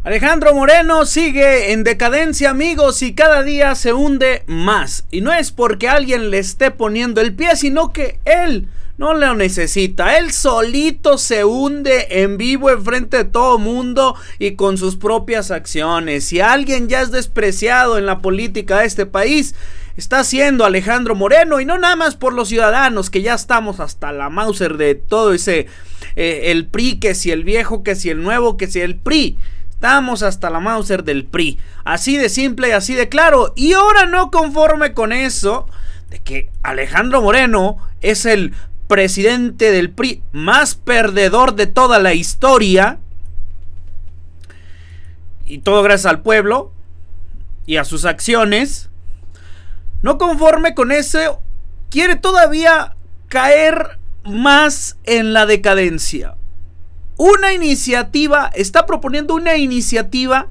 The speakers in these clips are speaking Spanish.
Alejandro Moreno sigue en decadencia, amigos, y cada día se hunde más. Y no es porque alguien le esté poniendo el pie, sino que él no lo necesita. Él solito se hunde en vivo enfrente de todo mundo y con sus propias acciones. Si alguien ya es despreciado en la política de este país, está siendo Alejandro Moreno, y no nada más por los ciudadanos, que ya estamos hasta la Mauser de todo ese el PRI, que si el viejo, que si el nuevo, que si el PRI. Estamos hasta la Mauser del PRI, así de simple y así de claro. Y ahora, no conforme con eso, de que Alejandro Moreno es el presidente del PRI más perdedor de toda la historia, y todo gracias al pueblo y a sus acciones, no conforme con eso, quiere todavía caer más en la decadencia. Está proponiendo una iniciativa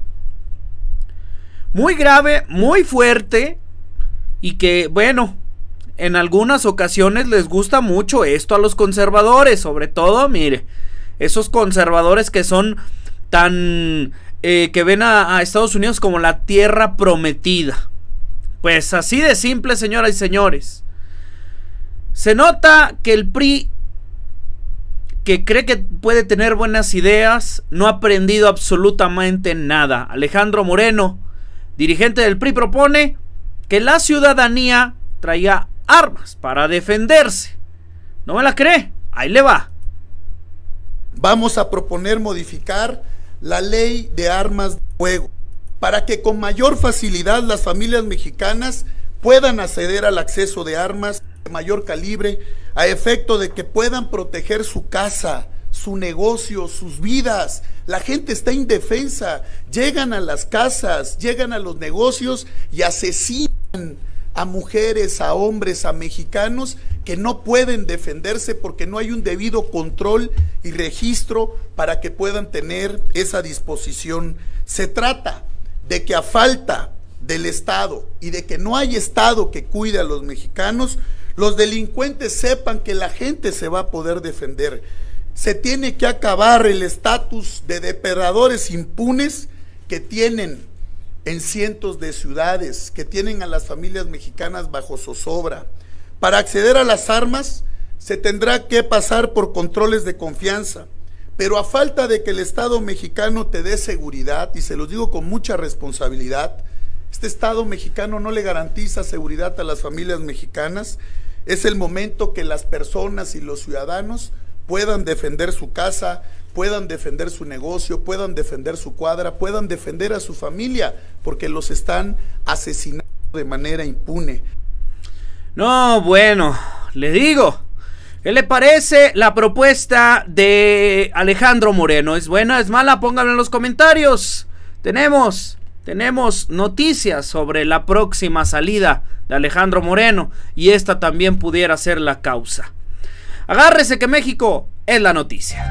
muy grave, muy fuerte, y que, bueno, en algunas ocasiones les gusta mucho esto a los conservadores, sobre todo, mire, esos conservadores que son tan, que ven a Estados Unidos como la tierra prometida. Pues así de simple, señoras y señores. Se nota que el PRI, que cree que puede tener buenas ideas, no ha aprendido absolutamente nada. Alejandro Moreno, dirigente del PRI, propone que la ciudadanía traiga armas para defenderse. ¿No me la cree? Ahí le va. Vamos a proponer modificar la ley de armas de fuego para que con mayor facilidad las familias mexicanas puedan acceder al acceso de armas de mayor calibre, a efecto de que puedan proteger su casa, su negocio, sus vidas. La gente está indefensa, llegan a las casas, llegan a los negocios y asesinan a mujeres, a hombres, a mexicanos que no pueden defenderse porque no hay un debido control y registro para que puedan tener esa disposición. Se trata de que, a falta del Estado y de que no hay Estado que cuide a los mexicanos, los delincuentes sepan que la gente se va a poder defender. Se tiene que acabar el estatus de depredadores impunes que tienen en cientos de ciudades, que tienen a las familias mexicanas bajo zozobra. Para acceder a las armas se tendrá que pasar por controles de confianza, pero a falta de que el Estado mexicano te dé seguridad, y se los digo con mucha responsabilidad, este Estado mexicano no le garantiza seguridad a las familias mexicanas. Es el momento que las personas y los ciudadanos puedan defender su casa, puedan defender su negocio, puedan defender su cuadra, puedan defender a su familia, porque los están asesinando de manera impune. No, bueno, le digo, ¿qué le parece la propuesta de Alejandro Moreno? ¿Es buena, es mala? Pónganlo en los comentarios. Tenemos noticias sobre la próxima salida de Alejandro Moreno, y esta también pudiera ser la causa. Agárrese que México es la noticia.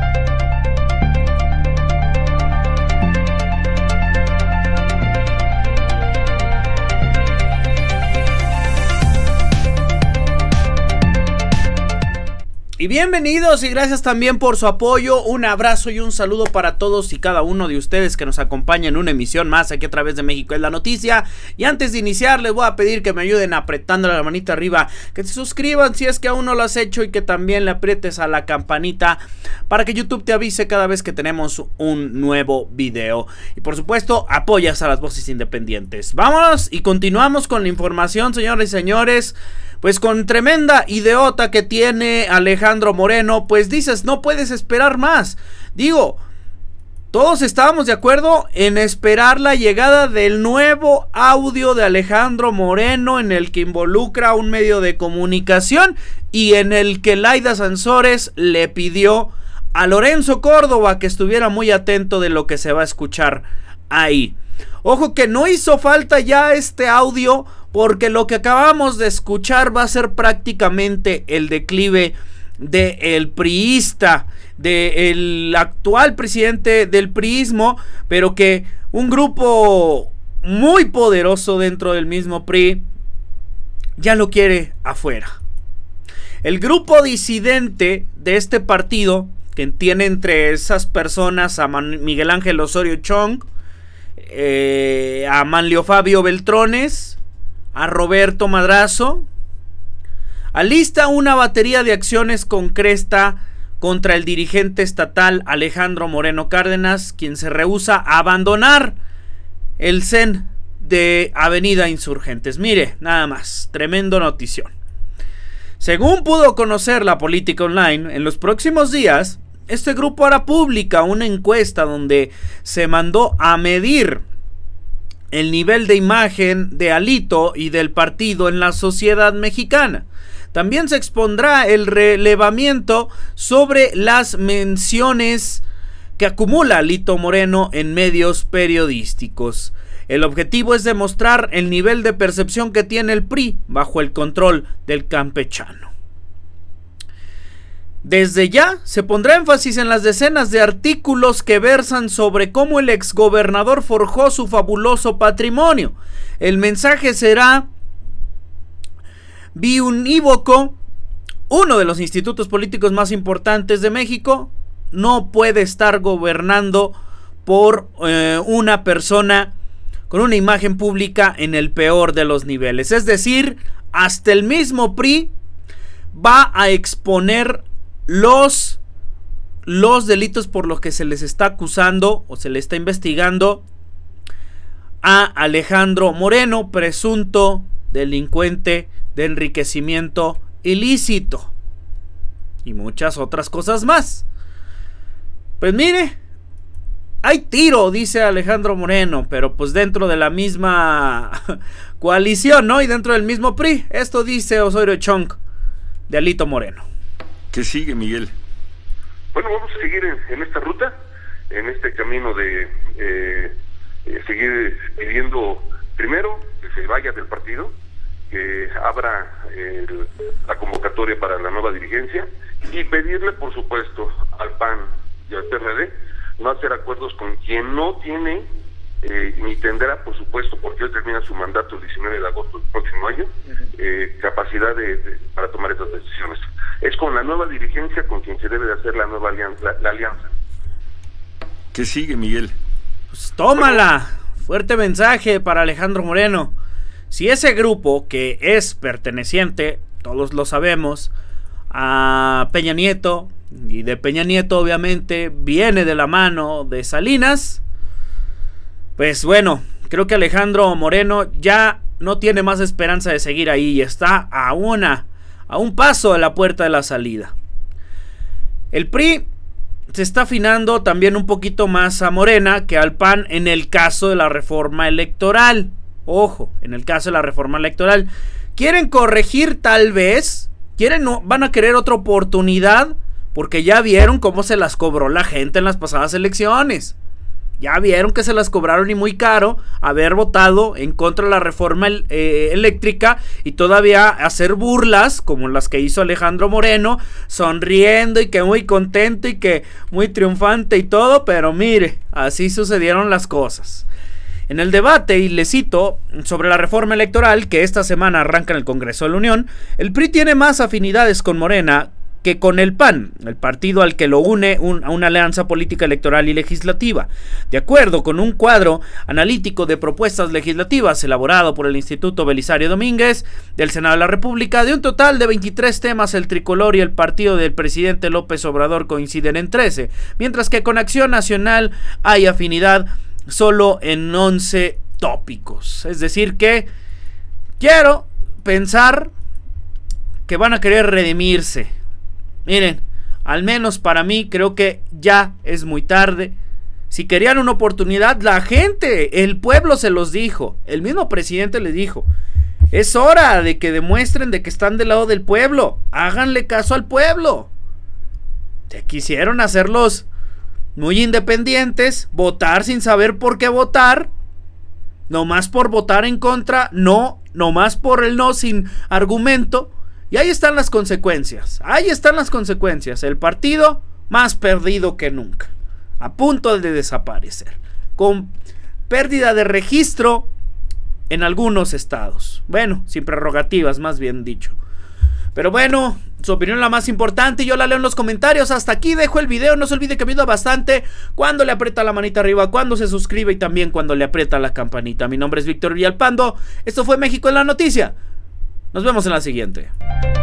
Y bienvenidos, y gracias también por su apoyo. Un abrazo y un saludo para todos y cada uno de ustedes que nos acompañan en una emisión más aquí a través de México es la noticia. Y antes de iniciar, les voy a pedir que me ayuden apretándole la manita arriba, que se suscriban si es que aún no lo has hecho, y que también le aprietes a la campanita para que YouTube te avise cada vez que tenemos un nuevo video. Y por supuesto, apoyas a las voces independientes. Vámonos y continuamos con la información, señores y señores. Pues con tremenda ideota que tiene Alejandro Moreno, pues dices, no puedes esperar más. Digo, todos estábamos de acuerdo en esperar la llegada del nuevo audio de Alejandro Moreno, en el que involucra a un medio de comunicación y en el que Laida Sansores le pidió a Lorenzo Córdoba que estuviera muy atento de lo que se va a escuchar ahí. Ojo que no hizo falta ya este audio, porque lo que acabamos de escuchar va a ser prácticamente el declive del priista, del actual presidente del priismo, pero que un grupo muy poderoso dentro del mismo PRI ya lo quiere afuera. El grupo disidente de este partido, que tiene entre esas personas a Miguel Ángel Osorio Chong, a Manlio Fabio Beltrones, a Roberto Madrazo. Alista una batería de acciones concreta contra el dirigente estatal Alejandro Moreno Cárdenas, quien se rehúsa a abandonar el CEN de Avenida Insurgentes. Mire, nada más, tremendo notición. Según pudo conocer La Política Online, en los próximos días, este grupo hará pública una encuesta donde se mandó a medir el nivel de imagen de Alito y del partido en la sociedad mexicana. También se expondrá el relevamiento sobre las menciones que acumula Alito Moreno en medios periodísticos. El objetivo es demostrar el nivel de percepción que tiene el PRI bajo el control del campechano. Desde ya se pondrá énfasis en las decenas de artículos que versan sobre cómo el exgobernador forjó su fabuloso patrimonio. El mensaje será biunívoco. Uno de los institutos políticos más importantes de México no puede estar gobernando por una persona con una imagen pública en el peor de los niveles. Es decir, hasta el mismo PRI va a exponer los delitos por los que se les está acusando o se le está investigando a Alejandro Moreno, presunto delincuente de enriquecimiento ilícito y muchas otras cosas más. Pues mire, hay tiro, dice Alejandro Moreno, pero pues dentro de la misma coalición, ¿no? Y dentro del mismo PRI. Esto dice Osorio Chong de Alito Moreno. ¿Qué sigue, Miguel? Bueno, vamos a seguir en esta ruta, en este camino de seguir pidiendo, primero, que se vaya del partido, que abra la convocatoria para la nueva dirigencia, y pedirle, por supuesto, al PAN y al PRD no hacer acuerdos con quien no tiene ni tendrá, por supuesto, porque él termina su mandato el 19 de agosto del próximo año, capacidad para tomar estas decisiones. Es con la nueva dirigencia con quien se debe de hacer la nueva alianza, la alianza. ¿Qué sigue, Miguel? Pues tómala. Fuerte mensaje para Alejandro Moreno. Si ese grupo, que es perteneciente, todos lo sabemos, a Peña Nieto, y de Peña Nieto obviamente viene de la mano de Salinas, pues bueno, creo que Alejandro Moreno ya no tiene más esperanza de seguir ahí y está a un paso de la puerta de la salida. El PRI se está afinando también un poquito más a Morena que al PAN en el caso de la reforma electoral. Ojo, en el caso de la reforma electoral. ¿Quieren corregir tal vez? ¿Van a querer otra oportunidad? Porque ya vieron cómo se las cobró la gente en las pasadas elecciones. Ya vieron que se las cobraron y muy caro haber votado en contra de la reforma eléctrica y todavía hacer burlas como las que hizo Alejandro Moreno, sonriendo y que muy contento y que muy triunfante y todo, pero mire, así sucedieron las cosas. En el debate, y le cito, sobre la reforma electoral que esta semana arranca en el Congreso de la Unión, el PRI tiene más afinidades con Morena que con el PAN, el partido al que lo une a una alianza política electoral y legislativa. De acuerdo con un cuadro analítico de propuestas legislativas elaborado por el Instituto Belisario Domínguez del Senado de la República, de un total de 23 temas, el tricolor y el partido del presidente López Obrador coinciden en 13, mientras que con Acción Nacional hay afinidad solo en 11 tópicos. Es decir que quiero pensar que van a querer redimirse. Miren, al menos para mí creo que ya es muy tarde. Si querían una oportunidad, la gente, el pueblo se los dijo. El mismo presidente les dijo: es hora de que demuestren de que están del lado del pueblo. Háganle caso al pueblo. Quisieron hacerlos muy independientes, votar sin saber por qué votar, nomás por votar en contra, nomás por el no sin argumento. Y ahí están las consecuencias, el partido más perdido que nunca, a punto de desaparecer, con pérdida de registro en algunos estados, bueno, sin prerrogativas más bien dicho. Pero bueno, su opinión es la más importante y yo la leo en los comentarios. Hasta aquí dejo el video. No se olvide que me ayuda bastante cuando le aprieta la manita arriba, cuando se suscribe y también cuando le aprieta la campanita. Mi nombre es Víctor Villalpando. Esto fue México en la Noticia. Nos vemos en la siguiente.